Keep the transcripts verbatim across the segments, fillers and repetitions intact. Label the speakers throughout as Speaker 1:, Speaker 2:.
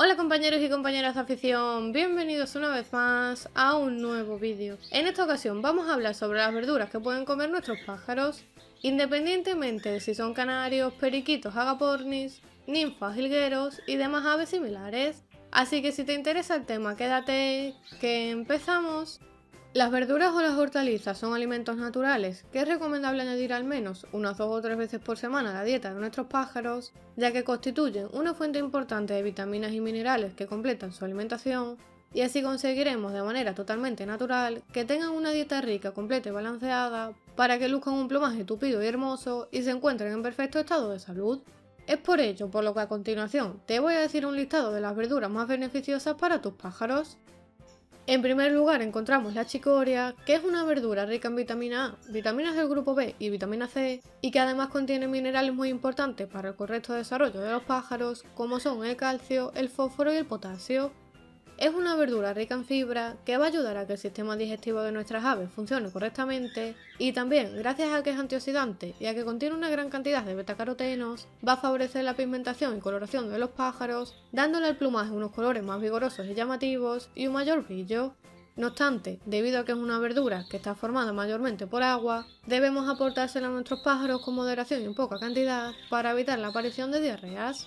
Speaker 1: Hola compañeros y compañeras de afición, bienvenidos una vez más a un nuevo vídeo. En esta ocasión vamos a hablar sobre las verduras que pueden comer nuestros pájaros, independientemente de si son canarios, periquitos, agapornis, ninfas, jilgueros y demás aves similares. Así que si te interesa el tema, quédate que empezamos. Las verduras o las hortalizas son alimentos naturales que es recomendable añadir al menos unas dos o tres veces por semana a la dieta de nuestros pájaros, ya que constituyen una fuente importante de vitaminas y minerales que completan su alimentación, y así conseguiremos de manera totalmente natural que tengan una dieta rica, completa y balanceada para que luzcan un plumaje tupido y hermoso y se encuentren en perfecto estado de salud. Es por ello por lo que a continuación te voy a decir un listado de las verduras más beneficiosas para tus pájaros. En primer lugar encontramos la chicoria, que es una verdura rica en vitamina A, vitaminas del grupo B y vitamina C, y que además contiene minerales muy importantes para el correcto desarrollo de los pájaros, como son el calcio, el fósforo y el potasio. Es una verdura rica en fibra que va a ayudar a que el sistema digestivo de nuestras aves funcione correctamente, y también, gracias a que es antioxidante y a que contiene una gran cantidad de betacarotenos, va a favorecer la pigmentación y coloración de los pájaros, dándole al plumaje unos colores más vigorosos y llamativos y un mayor brillo. No obstante, debido a que es una verdura que está formada mayormente por agua, debemos aportársela a nuestros pájaros con moderación y en poca cantidad para evitar la aparición de diarreas.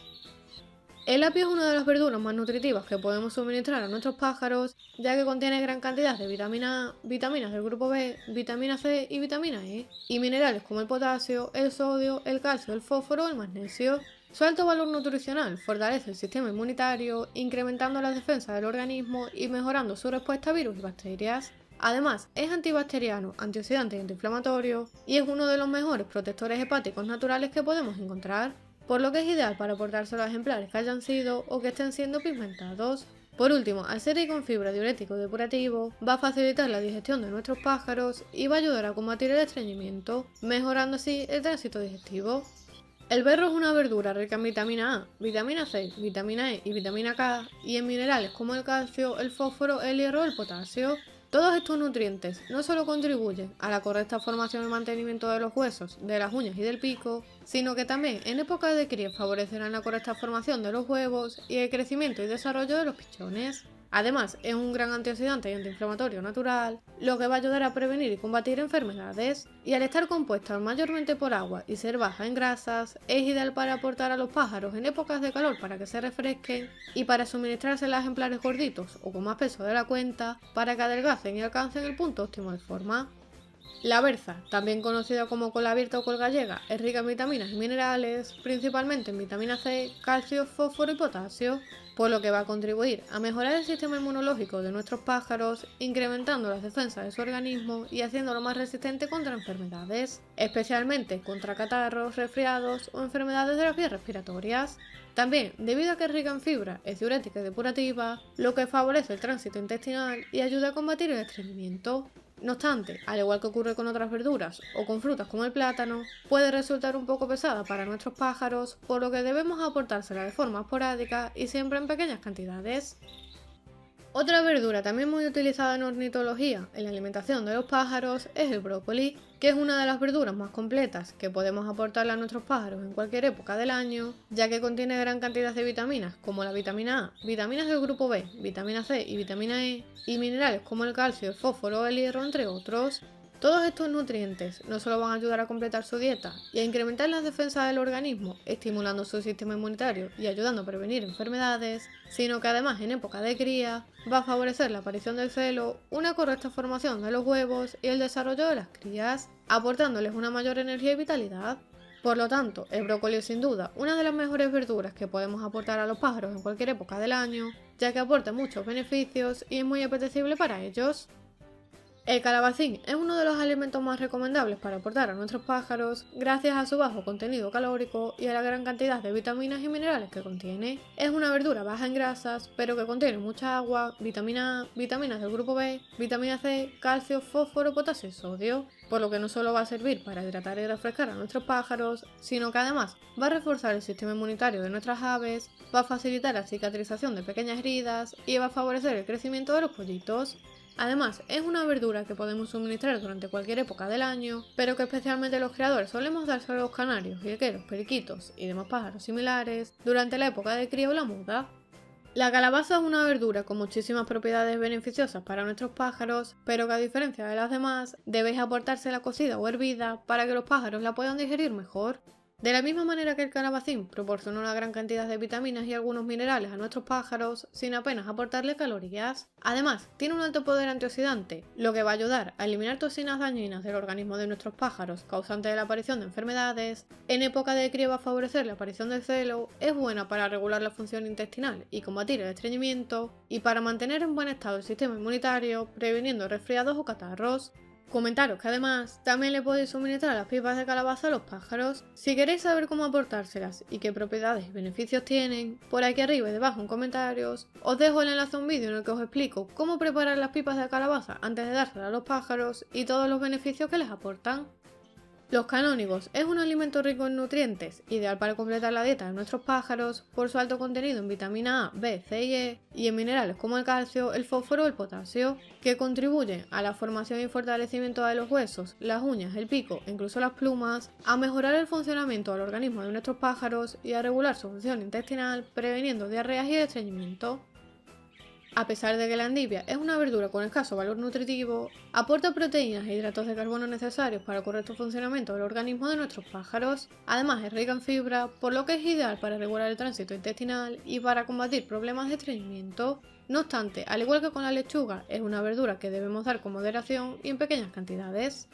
Speaker 1: El apio es una de las verduras más nutritivas que podemos suministrar a nuestros pájaros, ya que contiene gran cantidad de vitamina A, vitaminas del grupo B, vitamina C y vitamina E, y minerales como el potasio, el sodio, el calcio, el fósforo o el magnesio. Su alto valor nutricional fortalece el sistema inmunitario, incrementando la defensa del organismo y mejorando su respuesta a virus y bacterias. Además, es antibacteriano, antioxidante y antiinflamatorio, y es uno de los mejores protectores hepáticos naturales que podemos encontrar, por lo que es ideal para aportárselo a ejemplares que hayan sido o que estén siendo pigmentados. Por último, al ser rico en fibra, diurético y depurativo, va a facilitar la digestión de nuestros pájaros y va a ayudar a combatir el estreñimiento, mejorando así el tránsito digestivo. El berro es una verdura rica en vitamina A, vitamina C, vitamina E y vitamina K, y en minerales como el calcio, el fósforo, el hierro o el potasio. Todos estos nutrientes no solo contribuyen a la correcta formación y mantenimiento de los huesos, de las uñas y del pico, sino que también en época de cría favorecerán la correcta formación de los huevos y el crecimiento y desarrollo de los pichones. Además, es un gran antioxidante y antiinflamatorio natural, lo que va a ayudar a prevenir y combatir enfermedades, y al estar compuesta mayormente por agua y ser baja en grasas, es ideal para aportar a los pájaros en épocas de calor para que se refresquen y para suministrársela a ejemplares gorditos o con más peso de la cuenta para que adelgacen y alcancen el punto óptimo de forma. La berza, también conocida como col abierta o col gallega, es rica en vitaminas y minerales, principalmente en vitamina C, calcio, fósforo y potasio, por lo que va a contribuir a mejorar el sistema inmunológico de nuestros pájaros, incrementando las defensas de su organismo y haciéndolo más resistente contra enfermedades, especialmente contra catarros, resfriados o enfermedades de las vías respiratorias. También, debido a que es rica en fibra, es diurética y depurativa, lo que favorece el tránsito intestinal y ayuda a combatir el estreñimiento. No obstante, al igual que ocurre con otras verduras o con frutas como el plátano, puede resultar un poco pesada para nuestros pájaros, por lo que debemos aportársela de forma esporádica y siempre en pequeñas cantidades. Otra verdura también muy utilizada en ornitología en la alimentación de los pájaros es el brócoli, que es una de las verduras más completas que podemos aportarle a nuestros pájaros en cualquier época del año, ya que contiene gran cantidad de vitaminas como la vitamina A, vitaminas del grupo B, vitamina C y vitamina E, y minerales como el calcio, el fósforo, el hierro, entre otros. Todos estos nutrientes no solo van a ayudar a completar su dieta y a incrementar las defensas del organismo, estimulando su sistema inmunitario y ayudando a prevenir enfermedades, sino que además en época de cría va a favorecer la aparición del celo, una correcta formación de los huevos y el desarrollo de las crías, aportándoles una mayor energía y vitalidad. Por lo tanto, el brócoli es sin duda una de las mejores verduras que podemos aportar a los pájaros en cualquier época del año, ya que aporta muchos beneficios y es muy apetecible para ellos. El calabacín es uno de los alimentos más recomendables para aportar a nuestros pájaros gracias a su bajo contenido calórico y a la gran cantidad de vitaminas y minerales que contiene. Es una verdura baja en grasas, pero que contiene mucha agua, vitamina A, vitaminas del grupo B, vitamina C, calcio, fósforo, potasio y sodio, por lo que no solo va a servir para hidratar y refrescar a nuestros pájaros, sino que además va a reforzar el sistema inmunitario de nuestras aves, va a facilitar la cicatrización de pequeñas heridas y va a favorecer el crecimiento de los pollitos. Además, es una verdura que podemos suministrar durante cualquier época del año, pero que especialmente los criadores solemos dárselo a los canarios, jilgueros, periquitos y demás pájaros similares durante la época de cría o la muda. La calabaza es una verdura con muchísimas propiedades beneficiosas para nuestros pájaros, pero que a diferencia de las demás, debéis aportársela cocida o hervida para que los pájaros la puedan digerir mejor. De la misma manera que el calabacín proporciona una gran cantidad de vitaminas y algunos minerales a nuestros pájaros sin apenas aportarle calorías. Además, tiene un alto poder antioxidante, lo que va a ayudar a eliminar toxinas dañinas del organismo de nuestros pájaros causantes de la aparición de enfermedades. En época de cría va a favorecer la aparición del celo, es buena para regular la función intestinal y combatir el estreñimiento, y para mantener en buen estado el sistema inmunitario, previniendo resfriados o catarros. Comentaros que además también le podéis suministrar las pipas de calabaza a los pájaros. Si queréis saber cómo aportárselas y qué propiedades y beneficios tienen, por aquí arriba y debajo en comentarios os dejo el enlace a un vídeo en el que os explico cómo preparar las pipas de calabaza antes de dárselas a los pájaros y todos los beneficios que les aportan. Los canónigos es un alimento rico en nutrientes, ideal para completar la dieta de nuestros pájaros por su alto contenido en vitamina A, B, C y E y en minerales como el calcio, el fósforo o el potasio, que contribuyen a la formación y fortalecimiento de los huesos, las uñas, el pico e incluso las plumas, a mejorar el funcionamiento del organismo de nuestros pájaros y a regular su función intestinal, previniendo diarreas y estreñimiento. A pesar de que la endivia es una verdura con escaso valor nutritivo, aporta proteínas e hidratos de carbono necesarios para el correcto funcionamiento del organismo de nuestros pájaros. Además es rica en fibra, por lo que es ideal para regular el tránsito intestinal y para combatir problemas de estreñimiento. No obstante, al igual que con la lechuga, es una verdura que debemos dar con moderación y en pequeñas cantidades.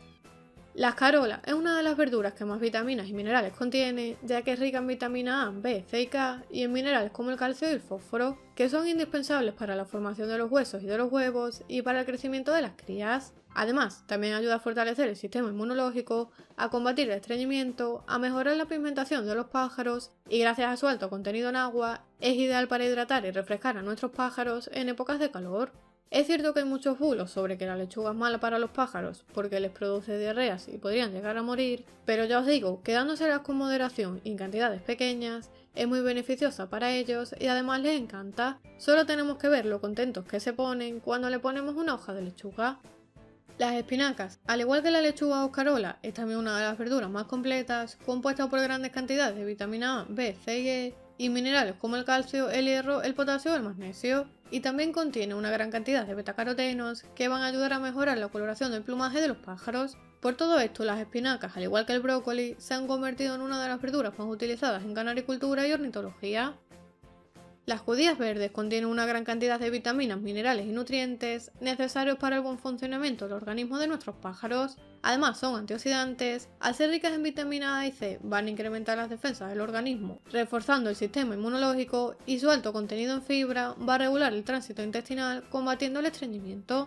Speaker 1: La escarola es una de las verduras que más vitaminas y minerales contiene, ya que es rica en vitamina A, B, C y K y en minerales como el calcio y el fósforo, que son indispensables para la formación de los huesos y de los huevos y para el crecimiento de las crías. Además, también ayuda a fortalecer el sistema inmunológico, a combatir el estreñimiento, a mejorar la pigmentación de los pájaros y gracias a su alto contenido en agua, es ideal para hidratar y refrescar a nuestros pájaros en épocas de calor. Es cierto que hay muchos bulos sobre que la lechuga es mala para los pájaros porque les produce diarreas y podrían llegar a morir, pero ya os digo que dándoselas con moderación y en cantidades pequeñas es muy beneficiosa para ellos y además les encanta. Solo tenemos que ver lo contentos que se ponen cuando le ponemos una hoja de lechuga. Las espinacas, al igual que la lechuga o escarola, es también una de las verduras más completas, compuesta por grandes cantidades de vitamina A, B, C y E y minerales como el calcio, el hierro, el potasio y el magnesio, y también contiene una gran cantidad de betacarotenos que van a ayudar a mejorar la coloración del plumaje de los pájaros. Por todo esto, las espinacas, al igual que el brócoli, se han convertido en una de las verduras más utilizadas en canaricultura y ornitología. Las judías verdes contienen una gran cantidad de vitaminas, minerales y nutrientes necesarios para el buen funcionamiento del organismo de nuestros pájaros. Además son antioxidantes, al ser ricas en vitamina A y C van a incrementar las defensas del organismo, reforzando el sistema inmunológico y su alto contenido en fibra va a regular el tránsito intestinal, combatiendo el estreñimiento.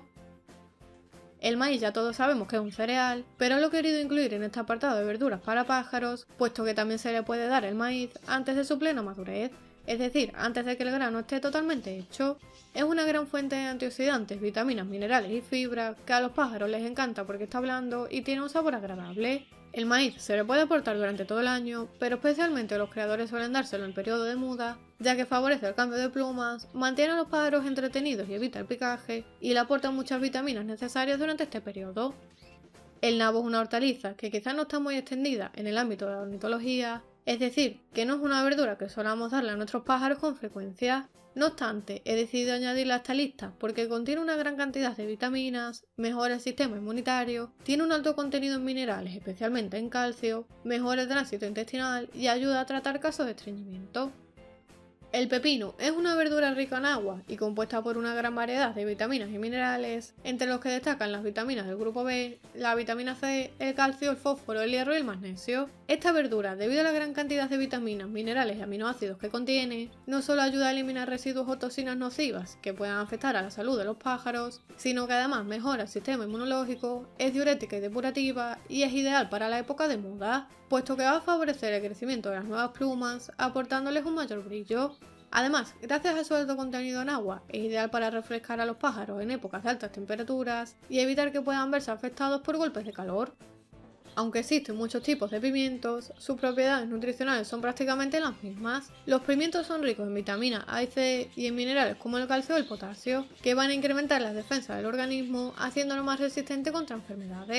Speaker 1: El maíz ya todos sabemos que es un cereal, pero lo he querido incluir en este apartado de verduras para pájaros, puesto que también se le puede dar el maíz antes de su plena madurez. Es decir, antes de que el grano esté totalmente hecho. Es una gran fuente de antioxidantes, vitaminas, minerales y fibra que a los pájaros les encanta porque está blando y tiene un sabor agradable. El maíz se le puede aportar durante todo el año, pero especialmente los creadores suelen dárselo en periodo de muda, ya que favorece el cambio de plumas, mantiene a los pájaros entretenidos y evita el picaje, y le aporta muchas vitaminas necesarias durante este periodo. El nabo es una hortaliza que quizás no está muy extendida en el ámbito de la ornitología, es decir, que no es una verdura que solamos darle a nuestros pájaros con frecuencia. No obstante, he decidido añadirla a esta lista porque contiene una gran cantidad de vitaminas, mejora el sistema inmunitario, tiene un alto contenido en minerales, especialmente en calcio, mejora el tránsito intestinal y ayuda a tratar casos de estreñimiento. El pepino es una verdura rica en agua y compuesta por una gran variedad de vitaminas y minerales, entre los que destacan las vitaminas del grupo B, la vitamina C, el calcio, el fósforo, el hierro y el magnesio. Esta verdura, debido a la gran cantidad de vitaminas, minerales y aminoácidos que contiene, no solo ayuda a eliminar residuos o toxinas nocivas que puedan afectar a la salud de los pájaros, sino que además mejora el sistema inmunológico, es diurética y depurativa y es ideal para la época de muda, puesto que va a favorecer el crecimiento de las nuevas plumas, aportándoles un mayor brillo. Además, gracias a su alto contenido en agua, es ideal para refrescar a los pájaros en épocas de altas temperaturas y evitar que puedan verse afectados por golpes de calor. Aunque existen muchos tipos de pimientos, sus propiedades nutricionales son prácticamente las mismas. Los pimientos son ricos en vitamina A y C y en minerales como el calcio y el potasio, que van a incrementar las defensas del organismo, haciéndolo más resistente contra enfermedades.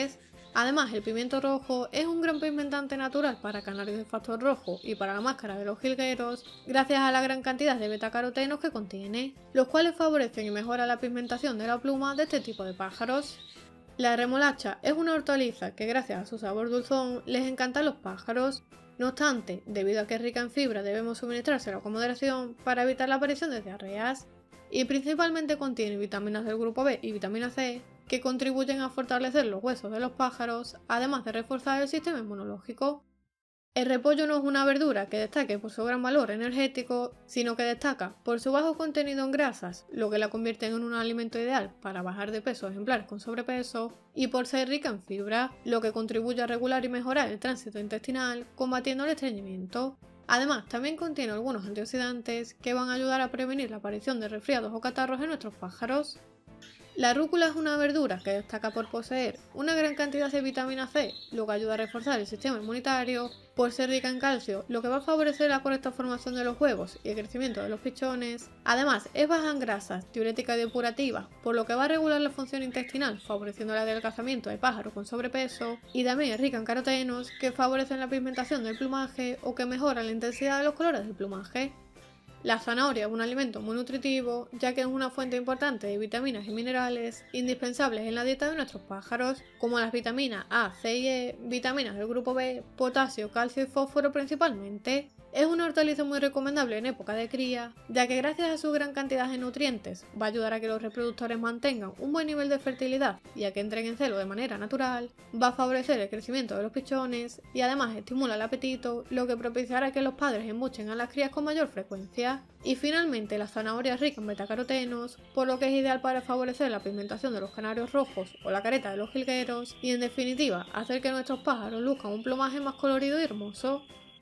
Speaker 1: Además, el pimiento rojo es un gran pigmentante natural para canarios de factor rojo y para la máscara de los jilgueros, gracias a la gran cantidad de betacarotenos que contiene, los cuales favorecen y mejoran la pigmentación de la pluma de este tipo de pájaros. La remolacha es una hortaliza que gracias a su sabor dulzón les encanta a los pájaros. No obstante, debido a que es rica en fibra debemos suministrársela con moderación para evitar la aparición de diarreas, y principalmente contiene vitaminas del grupo B y vitamina C, que contribuyen a fortalecer los huesos de los pájaros, además de reforzar el sistema inmunológico. El repollo no es una verdura que destaque por su gran valor energético, sino que destaca por su bajo contenido en grasas, lo que la convierte en un alimento ideal para bajar de peso ejemplares con sobrepeso, y por ser rica en fibra, lo que contribuye a regular y mejorar el tránsito intestinal, combatiendo el estreñimiento. Además, también contiene algunos antioxidantes que van a ayudar a prevenir la aparición de resfriados o catarros en nuestros pájaros. La rúcula es una verdura que destaca por poseer una gran cantidad de vitamina C, lo que ayuda a reforzar el sistema inmunitario, por ser rica en calcio, lo que va a favorecer la correcta formación de los huevos y el crecimiento de los pichones. Además, es baja en grasas, diurética y depurativa, por lo que va a regular la función intestinal, favoreciendo el adelgazamiento de pájaros con sobrepeso, y también es rica en carotenos, que favorecen la pigmentación del plumaje o que mejoran la intensidad de los colores del plumaje. La zanahoria es un alimento muy nutritivo, ya que es una fuente importante de vitaminas y minerales indispensables en la dieta de nuestros pájaros, como las vitaminas A, C y E, vitaminas del grupo B, potasio, calcio y fósforo principalmente. Es una hortaliza muy recomendable en época de cría, ya que gracias a su gran cantidad de nutrientes va a ayudar a que los reproductores mantengan un buen nivel de fertilidad y a que entren en celo de manera natural, va a favorecer el crecimiento de los pichones y además estimula el apetito, lo que propiciará que los padres embuchen a las crías con mayor frecuencia. Y finalmente, la zanahoria es rica en betacarotenos, por lo que es ideal para favorecer la pigmentación de los canarios rojos o la careta de los jilgueros y en definitiva hacer que nuestros pájaros luzcan un plumaje más colorido y hermoso.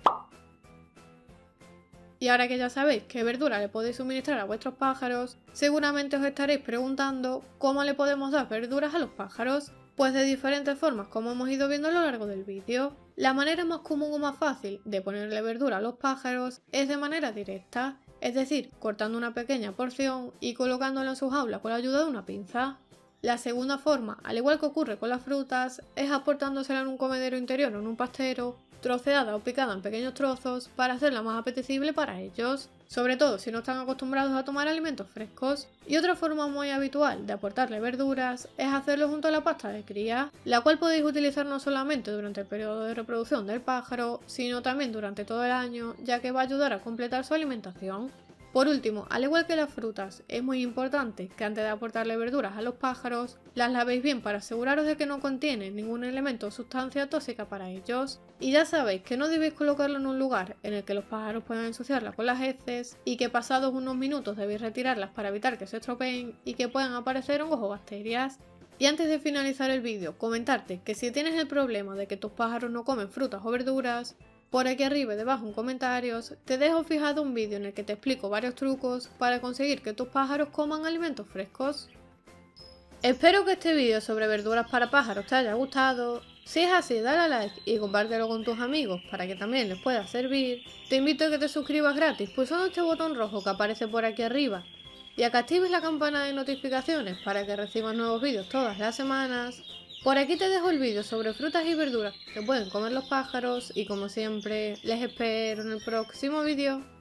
Speaker 1: Y ahora que ya sabéis qué verdura le podéis suministrar a vuestros pájaros, seguramente os estaréis preguntando cómo le podemos dar verduras a los pájaros. Pues de diferentes formas, como hemos ido viendo a lo largo del vídeo. La manera más común o más fácil de ponerle verdura a los pájaros es de manera directa, es decir, cortando una pequeña porción y colocándola en su jaula con la ayuda de una pinza. La segunda forma, al igual que ocurre con las frutas, es aportándosela en un comedero interior o en un pastero, troceada o picada en pequeños trozos para hacerla más apetecible para ellos, sobre todo si no están acostumbrados a tomar alimentos frescos. Y otra forma muy habitual de aportarle verduras es hacerlo junto a la pasta de cría, la cual podéis utilizar no solamente durante el periodo de reproducción del pájaro, sino también durante todo el año, ya que va a ayudar a completar su alimentación. Por último, al igual que las frutas, es muy importante que antes de aportarle verduras a los pájaros, las lavéis bien para aseguraros de que no contienen ningún elemento o sustancia tóxica para ellos. Y ya sabéis que no debéis colocarlo en un lugar en el que los pájaros puedan ensuciarla con las heces y que pasados unos minutos debéis retirarlas para evitar que se estropeen y que puedan aparecer hongos o bacterias. Y antes de finalizar el vídeo, comentarte que si tienes el problema de que tus pájaros no comen frutas o verduras, por aquí arriba y debajo en comentarios te dejo fijado un vídeo en el que te explico varios trucos para conseguir que tus pájaros coman alimentos frescos. Espero que este vídeo sobre verduras para pájaros te haya gustado. Si es así, dale a like y compártelo con tus amigos para que también les pueda servir. Te invito a que te suscribas gratis pulsando este botón rojo que aparece por aquí arriba y a que actives la campana de notificaciones para que recibas nuevos vídeos todas las semanas. Por aquí te dejo el vídeo sobre frutas y verduras que pueden comer los pájaros y como siempre les espero en el próximo vídeo.